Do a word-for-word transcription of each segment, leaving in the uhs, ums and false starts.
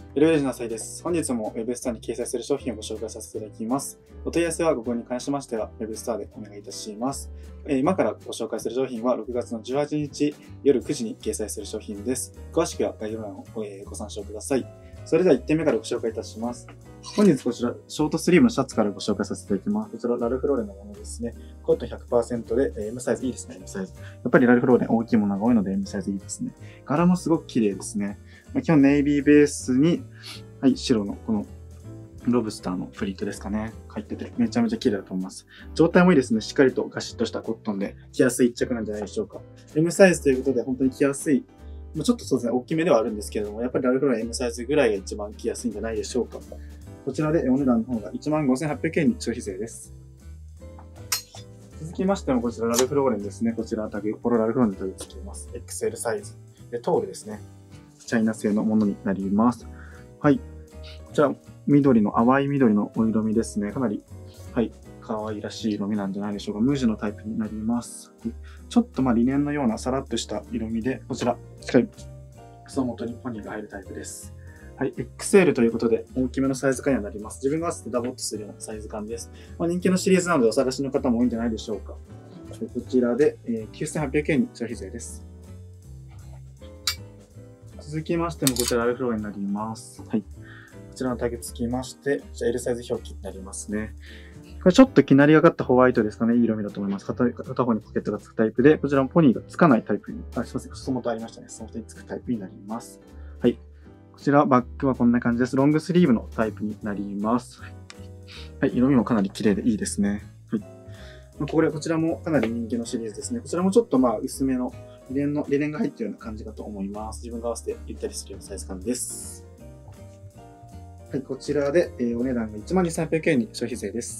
エルエルジの浅井です。本日も Web ストアに掲載する商品をご紹介させていただきます。お問い合わせはご購入に関しましては Web ストアでお願いいたします。今からご紹介する商品はろくがつのじゅうはちにち夜くじに掲載する商品です。詳しくは概要欄をご参照ください。それではいってんめからご紹介いたします。本日こちら、ショートスリーブのシャツからご紹介させていただきます。こちら、ラルフローレンのものですね。コットン ひゃくパーセント で M サイズいいですね、M サイズ。やっぱりラルフローレン大きいものが多いので M サイズいいですね。柄もすごく綺麗ですね。基本ネイビーベースに、はい、白のこのロブスターのプリントですかね。入っててめちゃめちゃ綺麗だと思います。状態もいいですね。しっかりとガシッとしたコットンで着やすい一着なんじゃないでしょうか。M サイズということで本当に着やすい。ちょっとそうですね、大きめではあるんですけれども、やっぱりラルフローレン M サイズぐらいが一番着やすいんじゃないでしょうか。こちらでお値段の方が いちまんごせんはっぴゃくえんに消費税です。続きましてもこちらラルフローレンですね。こちらタグ、ポロラルフローレンのタグつきます。エックスエル サイズ。で、トールですね。チャイナ製のものになります。はい。こちら、緑の、淡い緑のお色味ですね。かなり、はい、可愛らしい色味なんじゃないでしょうか。無地のタイプになります。ちょっとまあリネンのようなさらっとした色味で、こちら、しっかり裾元にポニーが入るタイプです。はい、エックスエル ということで大きめのサイズ感になります。自分が合わせてダボっとするようなサイズ感です。まあ、人気のシリーズなのでお探しの方も多いんじゃないでしょうか。こちらできゅうせんはっぴゃくえんに消費税です。続きましてもこちらラルフローレンになります。はい。こちらのタグつきまして、L サイズ表記になりますね。これちょっときなりがかったホワイトですかね。いい色味だと思います。片方にポケットがつくタイプで、こちらもポニーがつかないタイプに、あ、すいません。裾元ありましたね。裾元につくタイプになります。はい。こちらバッグはこんな感じです。ロングスリーブのタイプになります。はい。色味もかなり綺麗でいいですね。はい。これ、こちらもかなり人気のシリーズですね。こちらもちょっとまあ薄めのリネンの、リネンが入っているような感じかと思います。自分が合わせてゆったりするようなサイズ感です。はい。こちらで、えー、お値段が いちまんにせんはっぴゃくえんに消費税です。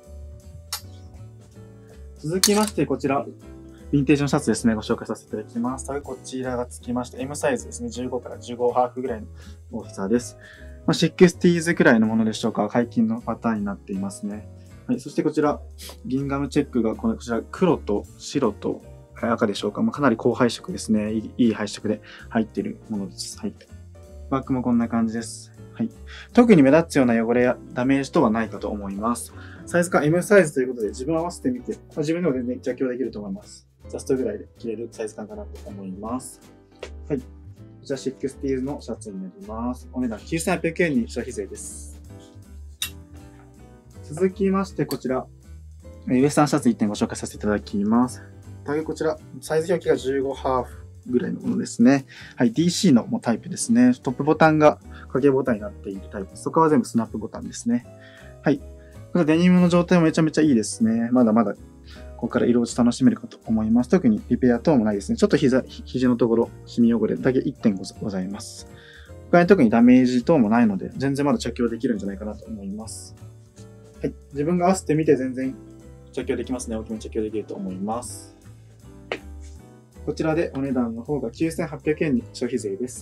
続きまして、こちら、ヴィンテージのシャツですね、ご紹介させていただきます。こちらがつきまして、M サイズですね、じゅうごからじゅうごハーフぐらいの大きさです。まあ、シックスティーズくらいのものでしょうか。解禁のパターンになっていますね。はい、そしてこちら、ギンガムチェックが、こちら、黒と白と赤でしょうか。まあ、かなり高配色ですね。いい配色で入っているものです。はい。バッグもこんな感じです。はい。特に目立つような汚れやダメージとはないかと思います。サイズ感 M サイズということで自分合わせてみて、まあ、自分でも全然着用できると思います。ジャストぐらいで着れるサイズ感かなと思います。はい。こちらシックスティーズのシャツになります。お値段きゅうせんはっぴゃくえんに消費税です。続きまして、こちら、ウエスタンシャツいってんご紹介させていただきます。タグこちら、サイズ表記がじゅうごハーフぐらいのものですね。はい、ディーシー のタイプですね。トップボタンが掛けボタンになっているタイプ。そこは全部スナップボタンですね。はい。このデニムの状態もめちゃめちゃいいですね。まだまだここから色落ち楽しめるかと思います。特にリペア等もないですね。ちょっと膝、肘のところ、シミ汚れだけ いってんご ございます。他に特にダメージ等もないので、全然まだ着用できるんじゃないかなと思います。はい。自分が合わせてみて全然着用できますね。大きめに着用できると思います。こちらでお値段の方がきゅうせんはっぴゃくえんに消費税です。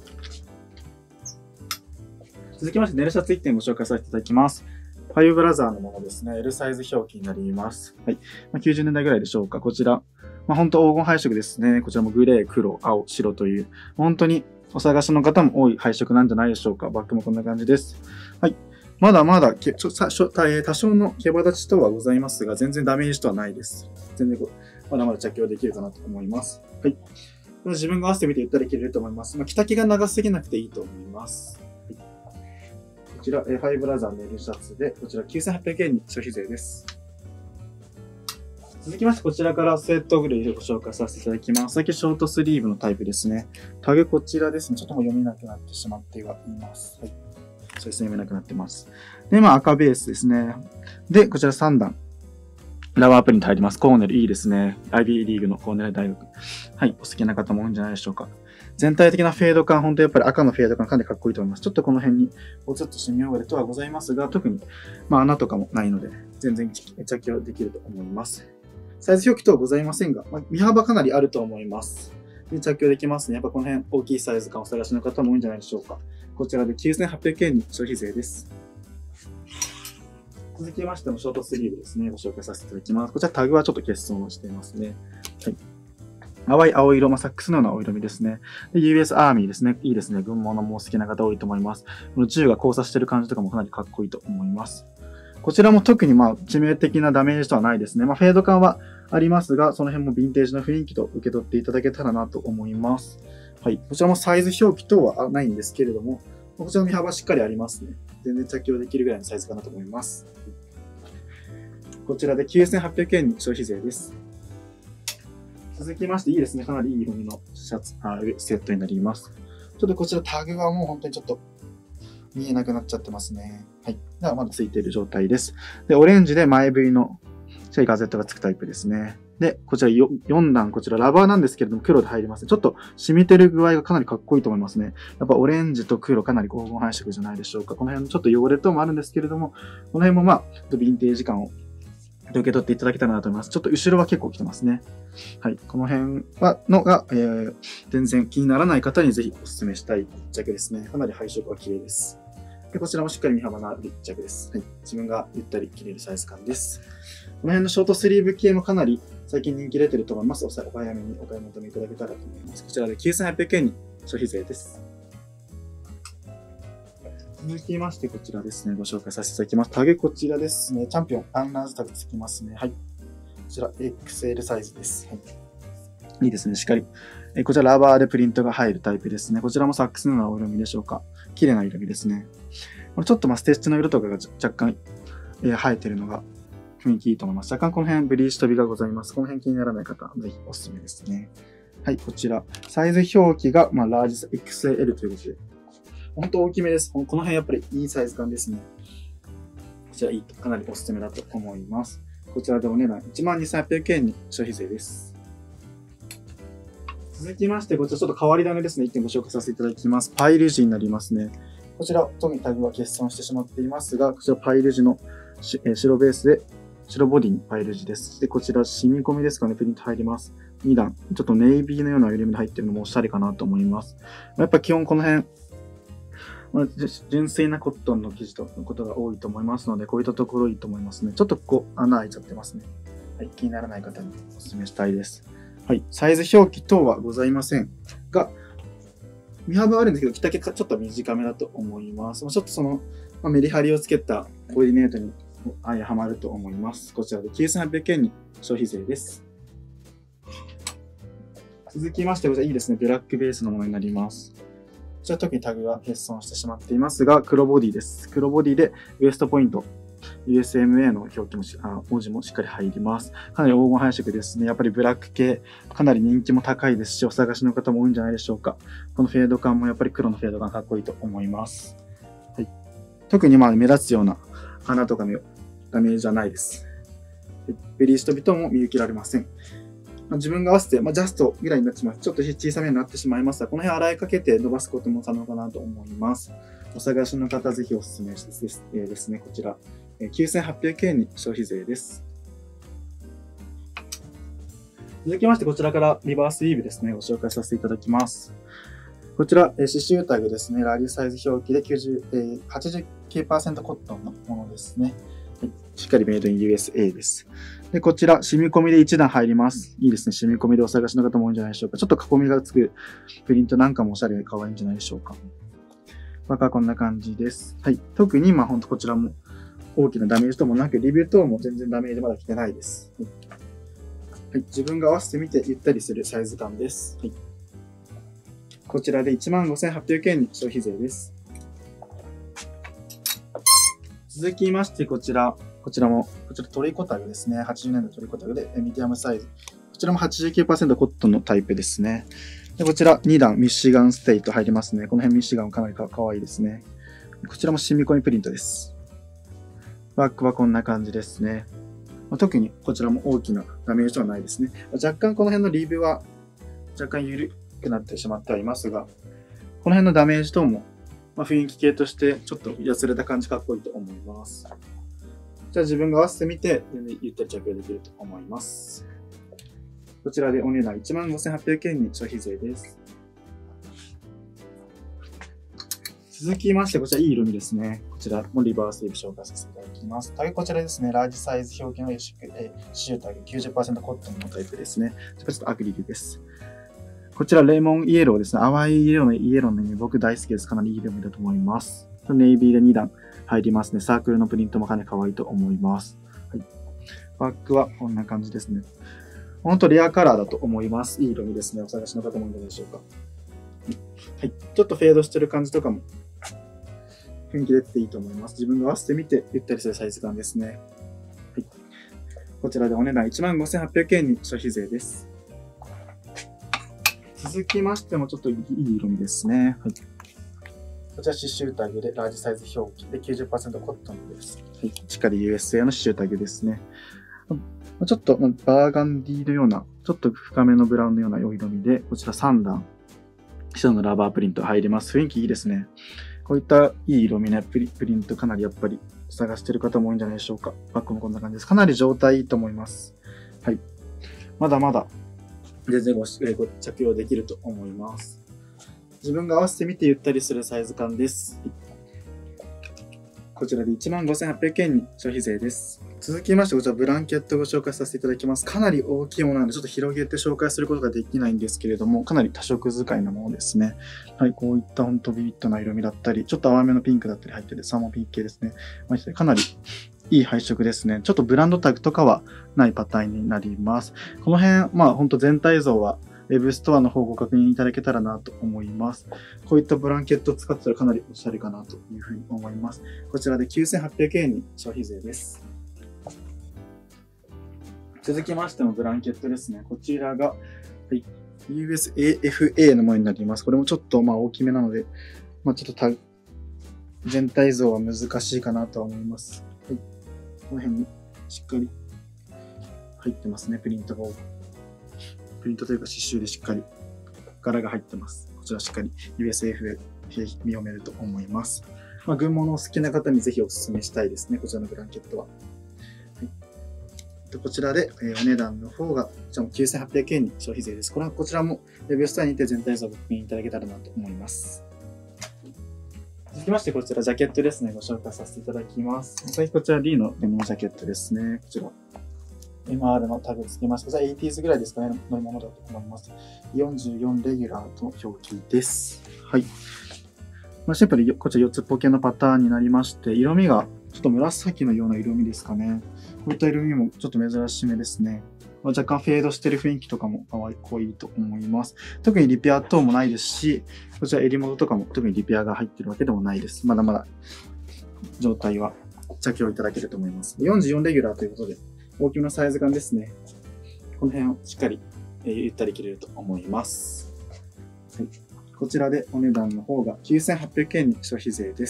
続きまして、ネルシャツいってんご紹介させていただきます。ファイブブラザーのものですね。L サイズ表記になります。はい。まあ、きゅうじゅうねんだいぐらいでしょうか。こちら。まあ、本当黄金配色ですね。こちらもグレー、黒、青、白という、本当にお探しの方も多い配色なんじゃないでしょうか。バッグもこんな感じです。はい。まだまだけちょ多少の毛羽立ち等はございますが、全然ダメージとはないです。全然まだまだ着用できるかなと思います。はい。これ自分が合わせてみてゆったり着れると思います。まあ、着丈が長すぎなくていいと思います。はい、こちら、ファイブブラザーの L シャツで、こちらきゅうせんはっぴゃくえんに消費税です。続きまして、こちらからスウェットグレーをご紹介させていただきます。先ショートスリーブのタイプですね。タグこちらですね。ちょっともう読めなくなってしまってはいます。はい。そうですね、読めなくなってます。で、まあ赤ベースですね。で、こちらさんだん。ラバープリント入ります。コーネルいいですね。アイビー リーグのコーネル大学。はい。お好きな方も多いんじゃないでしょうか。全体的なフェード感、本当やっぱり赤のフェード感かなりかっこいいと思います。ちょっとこの辺におつっとシミ汚れとはございますが、特にまあ穴とかもないので、全然着用できると思います。サイズ表記等はございませんが、まあ、身幅かなりあると思います。で着用できますね。やっぱこの辺大きいサイズ感をお探しの方も多いんじゃないでしょうか。こちらできゅうせんはっぴゃくえんに消費税です。続きましてもショートスリーブですね。ご紹介させていただきます。こちらタグはちょっと欠損をしていますね。はい。 淡い青色、まあ、サックスのような青色味ですね。で、ユーエス アーミーですね。いいですね。軍物も好きな方多いと思います。この銃が交差してる感じとかもかなりかっこいいと思います。こちらも特にまあ致命的なダメージとはないですね。まあ、フェード感はありますが、その辺もヴィンテージの雰囲気と受け取っていただけたらなと思います。はい。こちらもサイズ表記等はないんですけれども、こちらの身幅しっかりありますね。全然着用できるぐらいのサイズかなと思います。こちらできゅうせんはっぴゃくえんに消費税です。続きまして、いいですね。かなりいい色味のシャツ、あセットになります。ちょっとこちらタグはもう本当にちょっと見えなくなっちゃってますね。はい。ではまだついている状態です。で、オレンジで前 V のシェイガゼットがつくタイプですね。で、こちら よん段、こちらラバーなんですけれども黒で入ります。ちょっと染みてる具合がかなりかっこいいと思いますね。やっぱオレンジと黒かなり黄金配色じゃないでしょうか。この辺のちょっと汚れ等もあるんですけれども、この辺もまあ、ヴィンテージ感を受け取っていただけたらなと思います。ちょっと後ろは結構来てますね。はい。この辺は、のが、えー、全然気にならない方にぜひお勧めしたい一着ですね。かなり配色は綺麗です。で、こちらもしっかり身幅のある一着です。はい。自分がゆったり着れるサイズ感です。この辺のショートスリーブ系もかなり最近人気出てると思います。お早めにお買い求めいただけたらと思います。こちらできゅうせんはっぴゃくえんに消費税です。続きまして、こちらですね、ご紹介させていただきます。タグこちらですね。チャンピオン、アンラーズタグつきますね。はい。こちら、エックスエル サイズです。はい。いいですね、しっかり。えこちら、ラバーでプリントが入るタイプですね。こちらもサックスのようなお色味でしょうか。綺麗な色味ですね。これちょっとまあステッチの色とかが若干、えー、生えてるのが雰囲気いいと思います。若干この辺ブリーチ飛びがございます。この辺気にならない方、ぜひおすすめですね。はい、こちら。サイズ表記が、まあ、ラージ エックスエル ということで。本当大きめです。この辺やっぱりいいサイズ感ですね。こちらいい、かなりおすすめだと思います。こちらでお値段 いちまんにせんはっぴゃくえんに消費税です。続きまして、こちらちょっと変わり種ですね。一点ご紹介させていただきます。パイル地になりますね。こちら、特にタグは欠損してしまっていますが、こちらパイル地の白ベースで、白ボディにパイル地です。で、こちら染み込みですかね、プリント入ります。に段。ちょっとネイビーのような色味で入ってるのもおしゃれかなと思います。やっぱ基本この辺、まあ、純粋なコットンの生地ということが多いと思いますので、こういったところいいと思いますね。ちょっとこう穴開いちゃってますね。はい、気にならない方にお勧めしたいです。はい、サイズ表記等はございませんが、身幅はあるんですけど、着丈がちょっと短めだと思います。ちょっとその、まあ、メリハリをつけたコーディネートに相はまると思います。こちらできゅうせんはっぴゃくえんに消費税です。続きまして、こちらいいですね。ブラックベースのものになります。こちら特にタグが欠損してしまっていますが、黒ボディです。黒ボディでウエストポイント、ユーエスエムエー の表記もあ、文字もしっかり入ります。かなり黄金配色ですね。やっぱりブラック系、かなり人気も高いですし、お探しの方も多いんじゃないでしょうか。このフェード感もやっぱり黒のフェード感かっこいいと思います。はい、特にまあ目立つような花とかのダメージはないです。ベリーストビトも見受けられません。まあ、自分が合わせて、まあ、ジャストぐらいになってしまう。ちょっと小さめになってしまいますが、この辺洗いかけて伸ばすことも可能かなと思います。お探しの方、ぜひお勧めです、えー、ですね。こちら、きゅうせんはっぴゃくえんに消費税です。続きまして、こちらからリバースウィーブですね、ご紹介させていただきます。こちら、刺繍タグですね、ラリーサイズ表記できゅうじゅう、えー、はちじゅうきゅうパーセント コットンのものですね。はい、しっかりメイドイン ユーエスエー です。で、こちら、染み込みでいち段入ります。いいですね。染み込みでお探しの方も多いんじゃないでしょうか。ちょっと囲みがつくプリントなんかもおしゃれで可愛いんじゃないでしょうか。バカこんな感じです。はい。特に、まあ、ほんとこちらも大きなダメージともなく、リビュー等も全然ダメージまだ来てないです。はい。自分が合わせてみてゆったりするサイズ感です。はい。こちらで いちまんごせんはっぴゃくえんに消費税です。続きまして、こちら。こちらも、こちらトリコタグですね。はちじゅうねんだいトリコタグで、ミディアムサイズ。こちらも はちじゅうきゅうパーセント コットンのタイプですね。で、こちらに段、ミッシガンステイト入りますね。この辺ミッシガンかなりかわいいですね。こちらも染み込みプリントです。バックはこんな感じですね。まあ、特にこちらも大きなダメージはないですね。若干この辺のリーブは若干緩くなってしまってはいますが、この辺のダメージ等も、まあ、雰囲気系としてちょっとやつれた感じかっこいいと思います。じゃあ自分が合わせてみて、全然ゆったり着用できると思います。こちらでお値段 いちまんごせんはっぴゃくえんに消費税です。 続きまして、こちらいい色味ですね。こちらもリバースウェーブ紹介させていただきます。タグこちらですね、ラージサイズ表記の刺繍タグ きゅうじゅっパーセント コットンのタイプですね。ちょっとアクリルです。こちらレモンイエローですね。淡い色のイエローの意味、僕大好きです。かなりいい色味だと思います。ネイビーでに段入りますね。サークルのプリントもかなり可愛いと思います。はい、バックはこんな感じですね。本当レアカラーだと思います。いい色味ですね。お探しの方もいるでしょうか。はい、ちょっとフェードしてる感じとかも雰囲気出てていいと思います。自分が合わせてみてゆったりするサイズ感ですね。はい、こちらでお値段 いちまんごせんはっぴゃくえんに消費税です。続きましてもちょっといい色味ですね。はい、こちら刺繍タグでラージサイズ表記で きゅうじゅっパーセント コットンです。はい、しっかり ユーエスエー の刺繍タグですね。ちょっとバーガンディのような、ちょっと深めのブラウンのような色味で、こちらさん段、下のラバープリント入ります。雰囲気いいですね。こういったいい色味ね、プリ、プリントかなりやっぱり探してる方も多いんじゃないでしょうか。バッグもこんな感じです。かなり状態いいと思います。はい。まだまだ全然ご着用できると思います。自分が合わせてみてゆったりするサイズ感です。こちらで いちまんごせんはっぴゃくえんに消費税です。続きまして、こちらブランケットをご紹介させていただきます。かなり大きいものなので、ちょっと広げて紹介することができないんですけれども、かなり多色使いなものですね。はい、こういった本当ビビッドな色味だったり、ちょっと淡めのピンクだったり入ってて、サーモンピンク系ですね。かなりいい配色ですね。ちょっとブランドタグとかはないパターンになります。この辺、まあ本当全体像は、ウェブストアの方をご確認いただけたらなと思います。こういったブランケットを使ってたらかなりおしゃれかなというふうに思います。こちらできゅうせんはっぴゃくえんに消費税です。続きましてのブランケットですね。こちらが、はい、ユーエスエーエフエー のものになります。これもちょっとまあ大きめなので、まあ、ちょっと全体像は難しいかなとは思います。はい、この辺にしっかり入ってますね、プリントが。プリントというか刺繍でしっかり柄が入ってます。こちらしっかり ユーエスエーエフエー 見読めると思います。まあ、軍物を好きな方にぜひお勧めしたいですね、こちらのブランケットは。はい、こちらで、えー、お値段の方がこちらもきゅうせんはっぴゃくえんに消費税です。これはこちらもウェブストアにて全体像をご確認いただけたらなと思います。続きまして、こちらジャケットですね、ご紹介させていただきます。先こちら D のデニムジャケットですね。こちら。エムアール のタグ付きまして、こちら エイティーズ ぐらいですかね、のものだと思います。よんじゅうよんレギュラーと表記です。はい。まあ、シンプルにこちらよっつっぽけのパターンになりまして、色味がちょっと紫のような色味ですかね。こういった色味もちょっと珍しめですね。まあ、若干フェードしてる雰囲気とかも可愛いと思います。特にリペア等もないですし、こちら襟元とかも特にリペアが入ってるわけでもないです。まだまだ状態は着用いただけると思います。よんじゅうよんレギュラーということで、大きめのサイズ感ですね。この辺をしっかり、えー、ゆったり着れると思います。はい、こちらでお値段の方がきゅうせんはっぴゃくえんに消費税です。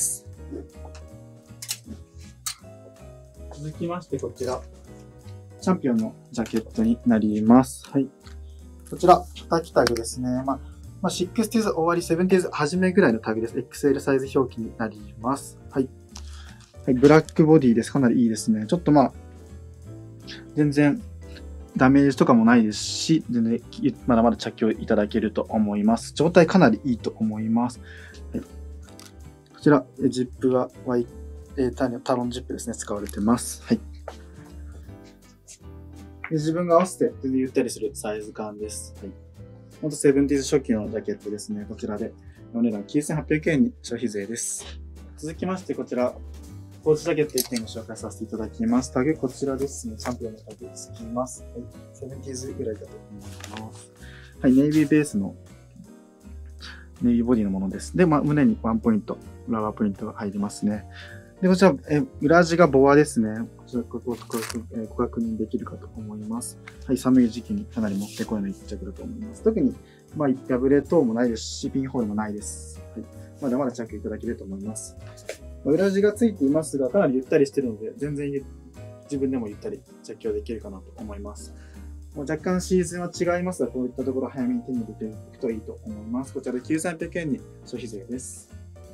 続きまして、こちら、チャンピオンのジャケットになります。はい。こちら、叩きタグですね。まあ、まあ、シックスティーズ 終わり、セブンティーズ 初めぐらいのタグです。エックスエル サイズ表記になります。はい。はい、ブラックボディです。かなりいいですね。ちょっとまあ、全然ダメージとかもないですし、全然まだまだ着用いただけると思います。状態かなりいいと思います。はい、こちら、ジップは Y、タロンジップですね、使われてます。はい、で自分が合わせて全然ゆったりするサイズ感です。はい、ほんとセブンティーズ初期のジャケットですね。こちらでお値段きゅうせんはっぴゃくえんに消費税です。続きまして、こちら、ポーチジャケットいってんご紹介させていただきます。タグこちらですね。チャンピオンのタグつきます。はい。セブンティーズぐらいだと思います。はい。ネイビーベースのネイビーボディのものです。で、まあ、胸にワンポイント、ラバープリントが入りますね。で、こちら、え裏地がボアですね。こちらご、ご、ご、ご確認できるかと思います。はい。寒い時期にかなりもってこいの一着だと思います。特に、まあ、破れ等もないですし、ピンホールもないです。はい。まだまだ着用いただけると思います。裏地がついていますが、かなりゆったりしているので、全然自分でもゆったり着用できるかなと思います。もう若干シーズンは違いますが、こういったところ早めに手に入れていくといいと思います。こちらできゅうせんはっぴゃくえんに消費税です。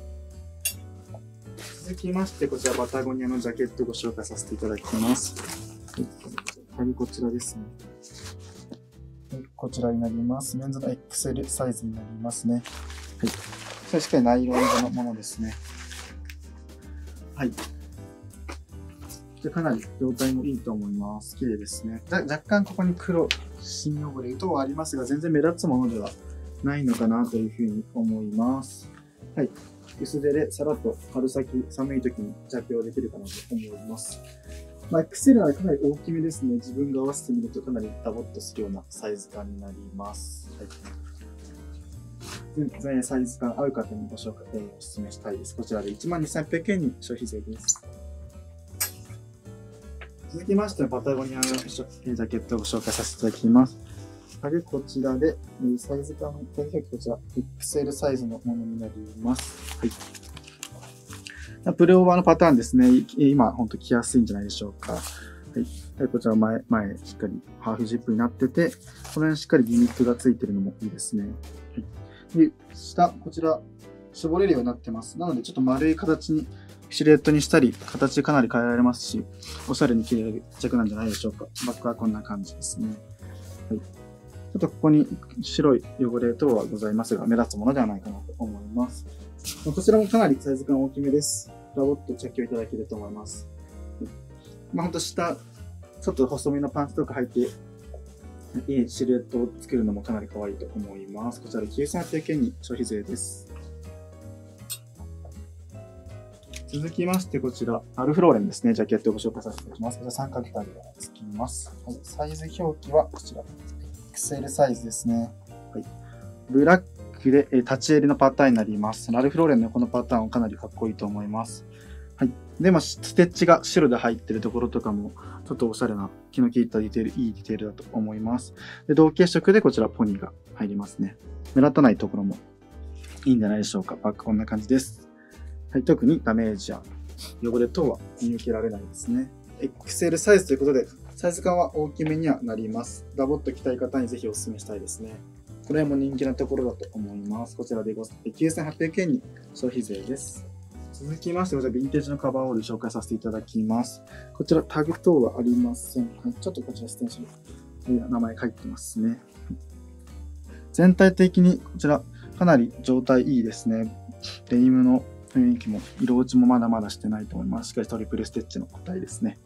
続きまして、こちらバタゴニアのジャケットをご紹介させていただきます。はい、こちらですね。こちらになります。メンズの エックスエル サイズになりますね。はい。 れしっかりナイロンのものですね。はい。でかなり状態もいいと思います。綺麗ですね。若干ここに黒、シミ汚れ等はありますが、全然目立つものではないのかなというふうに思います。はい。薄手でさらっと春先、寒い時に着用できるかなと思います。まあ、エックスエル はかなり大きめですね。自分が合わせてみるとかなりダボっとするようなサイズ感になります。はい。全然サイズ感合う方にご紹介、えー、お勧めしたいです。こちらで いちまんにせんはっぴゃくえんに消費税です。続きまして、パタゴニアのジャケットをご紹介させていただきます。こちらで、サイズ感のサイズ表記こちら、エックスエル サイズのものになります。はい。プルオーバーのパターンですね。今、本当着やすいんじゃないでしょうか。はい。こちら前、前、しっかりハーフジップになってて、この辺しっかりギミックがついてるのもいいですね。はい。で、下、こちら、絞れるようになってます。なので、ちょっと丸い形に、シルエットにしたり、形かなり変えられますし、おしゃれに着れる着なんじゃないでしょうか。バッグはこんな感じですね。はい。ちょっとここに白い汚れ等はございますが、目立つものではないかなと思います。こちらもかなりサイズ感大きめです。ダボッと着用いただけると思います。まあ、ほんと下、ちょっと細身のパンツとか履いて、いいシルエットを作るのもかなり可愛いと思います。こちらできゅうせんはっぴゃくえんに消費税です。続きまして、こちら、アルフローレンですね。ジャケットをご紹介させていただきます。こちら三角タグがつきます。はい、サイズ表記はこちら、エックスエル サイズですね。はい、ブラックで立ち襟のパターンになります。アルフローレンのこのパターンはかなりかっこいいと思います。はい。で、まあ、ステッチが白で入ってるところとかも、ちょっとおしゃれな、気の利いたディテール、いいディテールだと思います。で、同系色でこちらポニーが入りますね。目立たないところもいいんじゃないでしょうか。バッグこんな感じです。はい、特にダメージや汚れ等は見受けられないですね。エックスエル サイズということで、サイズ感は大きめにはなります。ダボっと着たい方にぜひお勧めしたいですね。これも人気なところだと思います。こちらできゅうせんはっぴゃくえんに消費税です。続きまして、こちらヴィンテージのカバーオール紹介させていただきます。こちらタグ等はありません。はい、ちょっとこちらステンシル、名前書いてますね。全体的にこちらかなり状態いいですね。デニムの雰囲気も色落ちもまだまだしてないと思います。しっかりトリプルステッチの個体ですね。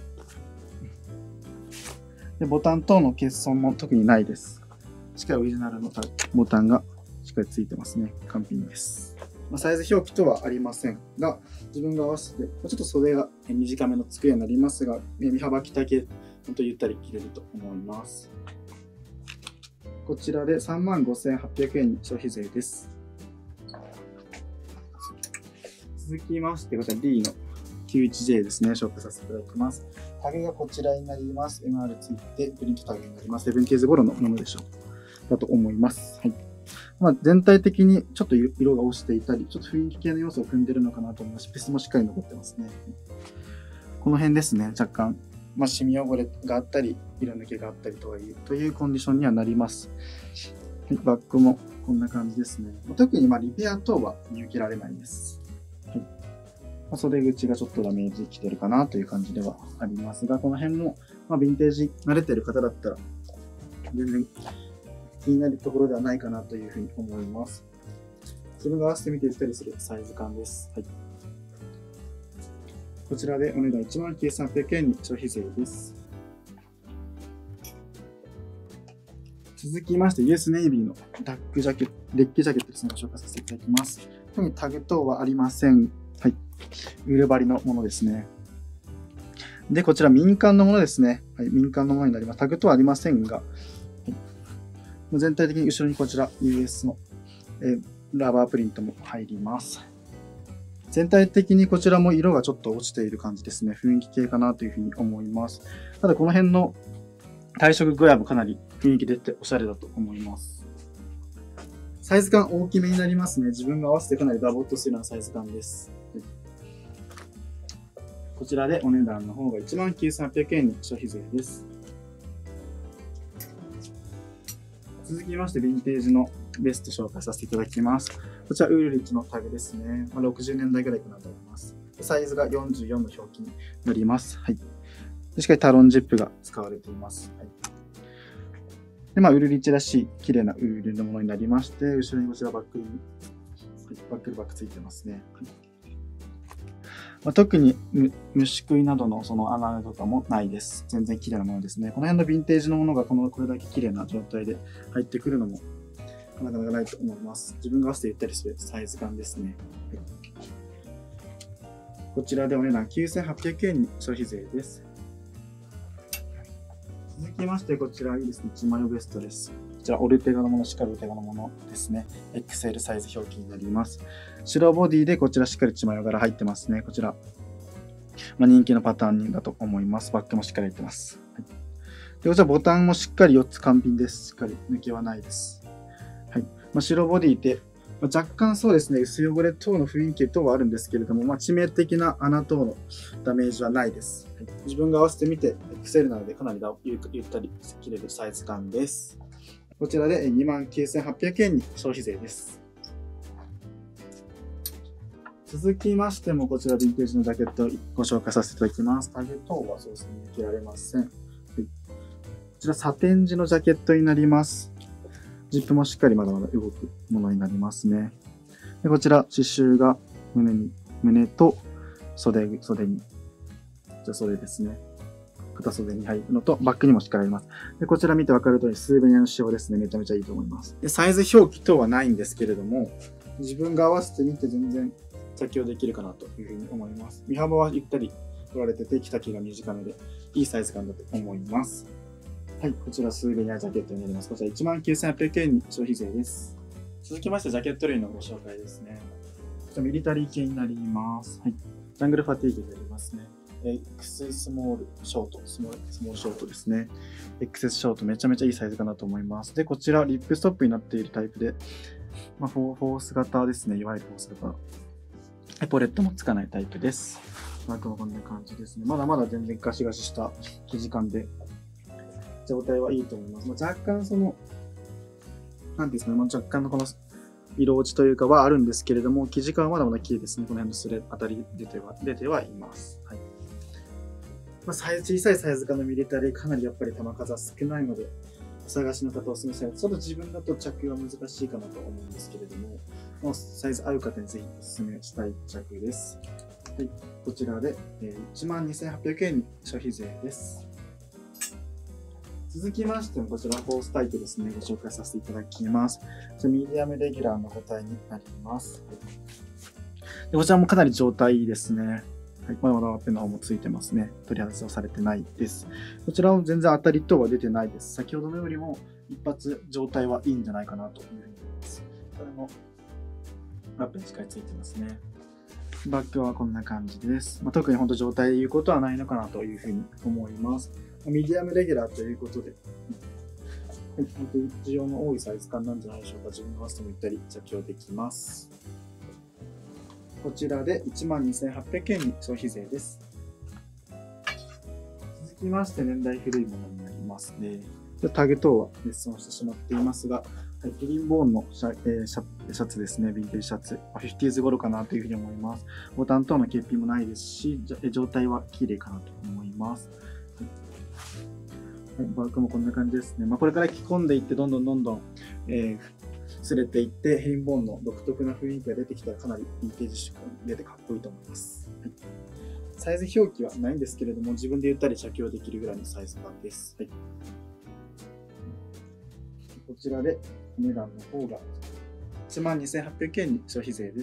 でボタン等の欠損も特にないです。しっかりオリジナルのボタンがしっかりついてますね。完璧です。サイズ表記とはありませんが、自分が合わせて、ちょっと袖が短めの机になりますが、身幅着丈、ほんとゆったり着れると思います。こちらで さんまんごせんはっぴゃくえんに消費税です。続きまして、こちら D の キューワンジェー ですね、紹介させていただきます。タグがこちらになります。エムアール ついて、プリントタグになります。セブンティーズ頃のものでしょう。だと思います。はい。まあ、全体的にちょっと色が落ちていたり、ちょっと雰囲気系の要素を組んでるのかなと思います。ピスもしっかり残ってますね。この辺ですね、若干、まあ、シミ汚れがあったり、色抜けがあったりという、というコンディションにはなります。はい、バッグもこんな感じですね。特にまあリペア等は見受けられないです。はい、まあ、袖口がちょっとダメージきてるかなという感じではありますが、この辺も、まあ、ヴィンテージ慣れてる方だったら、全然気になるところではないかなというふうに思います。自分が合わせてみていったりするサイズ感です。はい、こちらでお値段 いちまんきゅうせんはっぴゃくえんに消費税です。続きまして、ユーエス ネイビーのダックジャケット、デッキジャケットですね、ご紹介させていただきます。特にタグ等はありません。はい。ウール張りのものですね。で、こちら民間のものですね。はい。民間のものになります。タグ等はありませんが、はい、全体的に後ろにこちら ユーエス の、えー、ラバープリントも入ります。全体的にこちらも色がちょっと落ちている感じですね。雰囲気系かなというふうに思います。ただこの辺の体色具合もかなり雰囲気出ておしゃれだと思います。サイズ感大きめになりますね。自分が合わせてかなりダボっとするようなサイズ感です。こちらでお値段の方が いちまんきゅうせんはっぴゃくえんに消費税です。続きまして、ヴィンテージのベスト紹介させていただきます。こちらウールリッチのタグですね。ろくじゅうねんだいぐらいかなと思います。サイズがよんじゅうよんの表記になります。はい。しっかりタロンジップが使われています。はい、で、まあ、ウールリッチらしい綺麗なウールのものになりまして、後ろにこちらバックにバックルバックついてますね。まあ、特に虫食いなどのその穴とかもないです。全然綺麗なものですね。この辺のヴィンテージのものがこのこれだけ綺麗な状態で入ってくるのもなかなかないと思います。自分が合わせて言ったりするサイズ感ですね。はい、こちらでお値段きゅうせんはっぴゃくえんに消費税です。続きまして、こちらいいですね。いちまいベストです。こちらオルテガのもの、しっかりオルテガのものですね。エックスエル サイズ表記になります。白ボディでこちらしっかりいちまい柄入ってますね。こちら、まあ、人気のパターンだと思います。バッグもしっかり入ってます。はい、でこちらボタンもしっかりよっつ完品です。しっかり抜けはないです。はい、まあ、白ボディで、まあ、若干そうですね、薄汚れ等の雰囲気等はあるんですけれども、まあ、致命的な穴等のダメージはないです。はい、自分が合わせてみて、エックスエル なのでかなりゆったり切れるサイズ感です。こちらでにまんきゅうせんはっぴゃくえんに消費税です。続きましても、こちらヴィンテージのジャケットをご紹介させていただきます。タグ等はそうですね、抜けられません。はい、こちらサテン地のジャケットになります。ジップもしっかりまだまだ動くものになりますね。でこちら、刺繍が胸に、胸と袖、袖に、じゃ袖ですね。片袖に入るのと、バックにもしっかりあります。でこちら見てわかる通り、スーベニアの仕様ですね。めちゃめちゃいいと思います。でサイズ表記等はないんですけれども、自分が合わせてみて全然着用できるかなというふうに思います。身幅はゆったり取られてて、着丈が短めで、いいサイズ感だと思います。はい、こちらスーベニアジャケットになります。こちらいちまんきゅうせんはっぴゃくえんに消費税です。続きましてジャケット類のご紹介ですね。こちらミリタリー系になります。はい、ジャングルファティーグになりますね。エックス スモールショート、スモール、スモールショートですね。エックス ショートめちゃめちゃいいサイズかなと思います。で、こちらリップストップになっているタイプで、まあ、フォー、フォース型ですね。いわゆるフォース型。エポレットもつかないタイプです。バッグもこんな感じですね。まだまだ全然ガシガシした生地感で、状態はいいと思います。まあ、若干その、なんですかね、まあ、若干のこの色落ちというかはあるんですけれども、生地感はまだまだ綺麗ですね。この辺のスレあたり出ては、出てはいます。はい、まあ、サイズ小さいサイズ感のミリタリー、かなりやっぱり球数は少ないので、お探しの方をお勧めしたい。ちょっと自分だと着用は難しいかなと思うんですけれども、まあ、サイズ合う方にぜひお勧めしたい着です。はい、こちらでいちまんにせんはっぴゃくえんに消費税です。続きましても、こちらフォースタイプですね、ご紹介させていただきます。ミディアムレギュラーの個体になります。でこちらもかなり状態いいですね。はい、まだまだワッペンの方もついてますね。取り外しはされてないです。こちらも全然当たり等は出てないです。先ほどのよりも一発状態はいいんじゃないかなというふうに思います。これもワッペンしっかりついてますね。バッグはこんな感じです。まあ、特に本当状態で言うことはないのかなというふうに思います。ミディアムレギュラーということで、はい、本当に需要の多いサイズ感なんじゃないでしょうか。自分の合わせてもいったり着用できます。こちらでいちまんにせんはっぴゃくえんに消費税です。続きまして年代古いものになりますね。タグ等は滅損してしまっていますが、はい、グリーンボーンのシャ、えー、シャ、シャツですね。ヴィンテージシャツ。フィフティーズ頃かなというふうに思います。ボタン等の欠品もないですし、状態は綺麗かなと思います。はい、バッグもこんな感じですね。まあ、これから着込んでいって、どんどんどんどん、えー、擦れていって、ヘリンボーンの独特な雰囲気が出てきたら、かなりヴィンテージ仕様に出てかっこいいと思います。はい、サイズ表記はないんですけれども、自分でゆったり着用できるぐらいのサイズ感です。はい、こちらでお値段の方がいちまんにせんはっぴゃくえんに消費税です。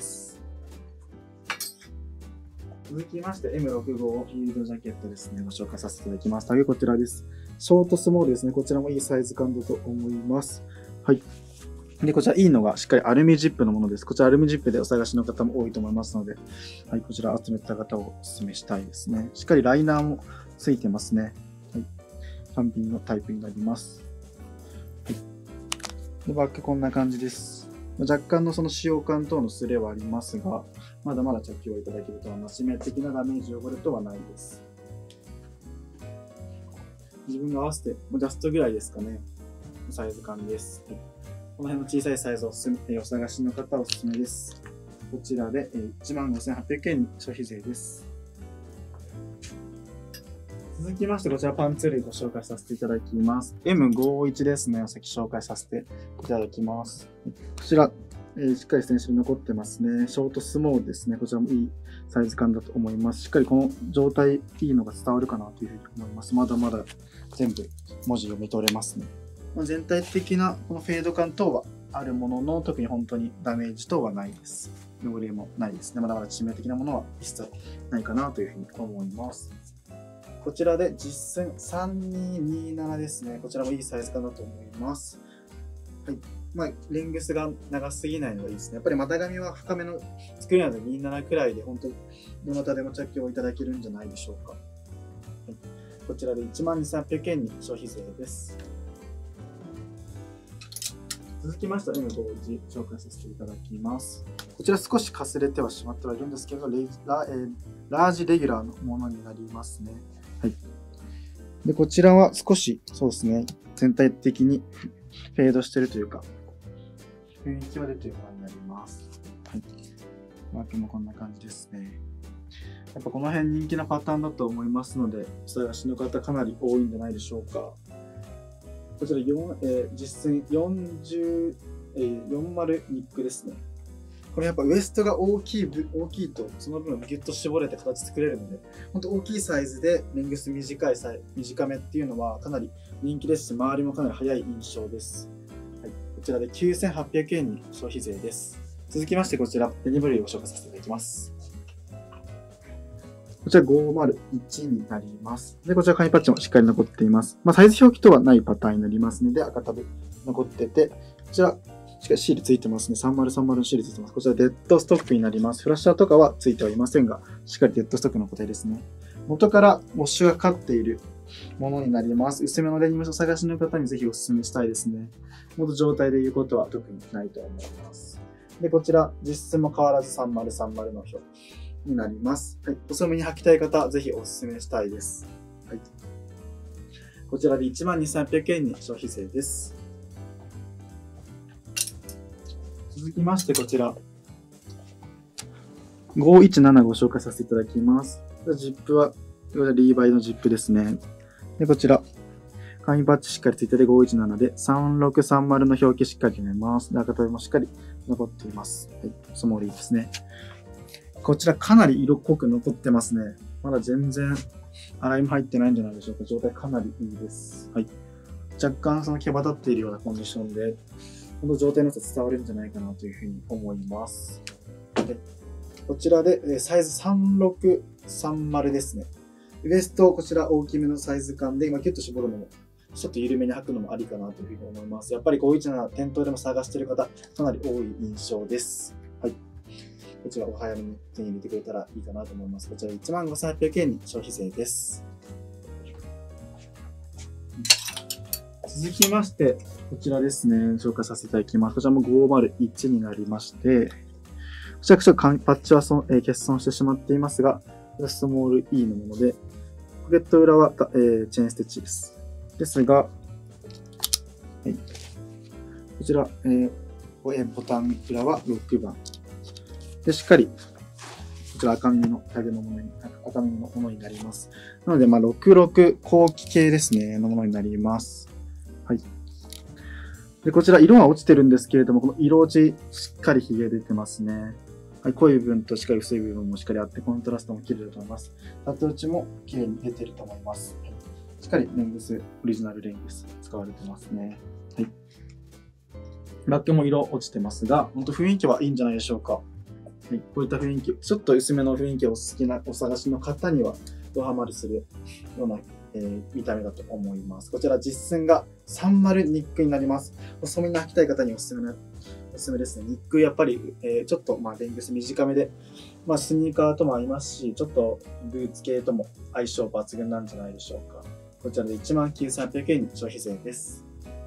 続きまして エムろくじゅうご フィールドジャケットですね。ご紹介させていただきます。タグこちらです。ショートスモールですね。こちらもいいサイズ感だと思います。はい。で、こちらいいのがしっかりアルミジップのものです。こちらアルミジップでお探しの方も多いと思いますので、はい、こちら集めた方をお勧めしたいですね。しっかりライナーもついてますね。はい。単品のタイプになります。はい。で、バッグこんな感じです。若干のその使用感等のスレはありますが、まだまだ着用いただけると思います。致命的なダメージ汚れとはないです。自分が合わせて、ジャストぐらいですかね。サイズ感です。この辺の小さいサイズをおすすめ、お探しの方はおすすめです。こちらでいちまんごせんはっぴゃくえんに消費税です。続きまして、こちらパンツ類ご紹介させていただきます。エムごじゅういち ですね。さっき紹介させていただきます。こちら、 えー、しっかりステンシル残ってますね。ショートスモールですね。こちらもいいサイズ感だと思います。しっかりこの状態、いいのが伝わるかなというふうに思います。まだまだ全部文字読み取れますね。まあ、全体的なこのフェード感等はあるものの、特に本当にダメージ等はないです。汚れもないですね。まだまだ致命的なものは一切ないかなというふうに思います。こちらで実寸さんにーにーななですね。こちらもいいサイズ感だと思います。はい。まあ、レングスが長すぎないのがいいですね。やっぱり股上は深めの作りなのでにじゅうななくらいで本当にどなたでも着用いただけるんじゃないでしょうか。はい、こちらでいちまんにせんさんびゃくえんに消費税です。続きましては エムごじゅう 紹介させていただきます。こちら少しかすれてはしまってはいるんですけど、レラ, えー、ラージレギュラーのものになりますね。はい。で、こちらは少し、そうですね、全体的にフェードしてるというか、雰囲気は出ているものになります。はい。マークもこんな感じですね。やっぱこの辺人気なパターンだと思いますので、お探しの方かなり多いんじゃないでしょうか。こちらよん、えー、実寸よんじゅう、えー、よんじゅうニックですね。これやっぱウエストが大きい、大きいと、その分ギュッと絞れて形作れるので、本当大きいサイズでレングス短いサイ短めっていうのはかなり人気ですし、周りもかなり早い印象です。はい、こちらできゅうせんはっぴゃくえんに消費税です。続きましてこちら、デニム類をご紹介させていただきます。こちらごーまるいちになります。で、こちら紙パッチもしっかり残っています。まあ、サイズ表記とはないパターンになりますので、赤タブ残ってて、こちら、しっかりシールついてますね。さんまるさんまるのシールついてます。こちらデッドストックになります。フラッシャーとかはついてはいませんが、しっかりデッドストックの固定ですね。元からウォッシュがかかっているものになります。薄めのデニムを探しの方にぜひお勧めしたいですね。元状態で言うことは特にないと思います。で、こちら、実質も変わらずさんまるさんまるの表になります。はい。細めに履きたい方、ぜひお勧めしたいです。はい。こちらでいちまんにせんさんびゃくえんに消費税です。続きましてこちら、ごいちななご紹介させていただきます。ジップは、リーバイのジップですね。で、こちら、紙パッチしっかりついててごいちななでさんろくさんまるの表記しっかり読めます。で、赤タブもしっかり残っています。はい。スモールいいですね。こちらかなり色濃く残ってますね。まだ全然洗いも入ってないんじゃないでしょうか。状態かなりいいです。はい。若干その毛羽立っているようなコンディションで、この状態の良さ伝わるんじゃないかなというふうに思います。でこちらでサイズさんろくさんまるですね。ウエストこちら大きめのサイズ感で、今ギュッと絞るのも、ちょっと緩めに履くのもありかなというふうに思います。やっぱりごいちなな店頭でも探している方、かなり多い印象です。はい。こちらお早めに手に入れてくれたらいいかなと思います。こちらいちまんごせんはっぴゃくえんに消費税です。続きまして、こちらですね、紹介させていただきます。こちらもごーまるいちになりまして、こちらちょっとパッチはそ、えー、欠損してしまっていますが、スモール E のもので、ポケット裏は、えー、チェーンステッチです。ですが、はい、こちら、えー、ボタン裏はろくばん。で、しっかり、こちら赤耳のタグのものに、赤耳のものになります。なので、まあ、ろくろく後期系ですね、のものになります。はい。で、こちら、色は落ちてるんですけれども、この色落ち、しっかりヒゲ出てますね。はい、濃い部分としっかり薄い部分もしっかりあって、コントラストも綺麗だと思います。タトゥー値も綺麗に出てると思います。はい、しっかりレングス、オリジナルレングス使われてますね。はい。ラックも色落ちてますが、本当雰囲気はいいんじゃないでしょうか。はい、こういった雰囲気、ちょっと薄めの雰囲気をお好きな、お探しの方には、ドハマりするような、えー、見た目だと思います。こちら実寸がさんまるニックになります。細めに履きたい方におすすめな、おすすめですね。ニックやっぱり、えー、ちょっと、まあ、レングス短めで、まあ、スニーカーとも合いますし、ちょっとブーツ系とも相性抜群なんじゃないでしょうか。こちらでいちまんきゅうせんはっぴゃくえんに消費税です。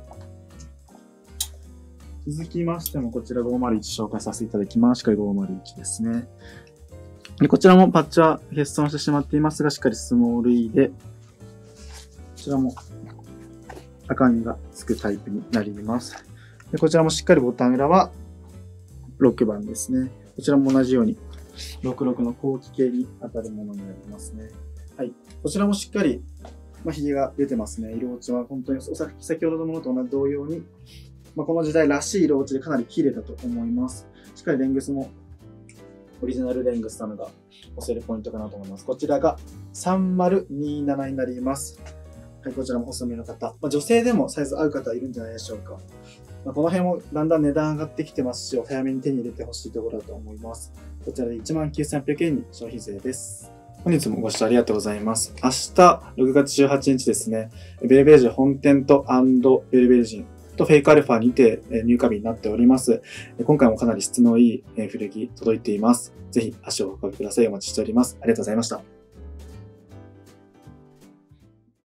続きましても、こちらごーまるいち紹介させていただきます。しっかりごーまるいちですね。でこちらもパッチは欠損してしまっていますが、しっかりスモール E で、こちらも赤みがつくタイプになります。でこちらもしっかりボタン裏はろくばんですね。こちらも同じようにろくろくの後期系に当たるものになりますね。はい。こちらもしっかり、まあ、ヒゲが出てますね。色落ちは本当に先ほどのものと同様に、 まあ、この時代らしい色落ちでかなり綺麗だと思います。しっかりレングスもオリジナルレングスなのが押せるポイントかなと思います。こちらがさんまるにななになります。はい、こちらもおすすめの方。まあ、女性でもサイズ合う方いるんじゃないでしょうか。まあ、この辺もだんだん値段上がってきてますし、お早めに手に入れてほしいところだと思います。こちらで いちまんきゅうせんはっぴゃくえんに消費税です。本日もご視聴ありがとうございます。明日、ろくがつじゅうはちにちですね、ベルベルジュ本店とベルベルジンとフェイクアルファにて入荷日になっております。今回もかなり質のいい古着届いています。ぜひ足をお運びください。お待ちしております。ありがとうございました。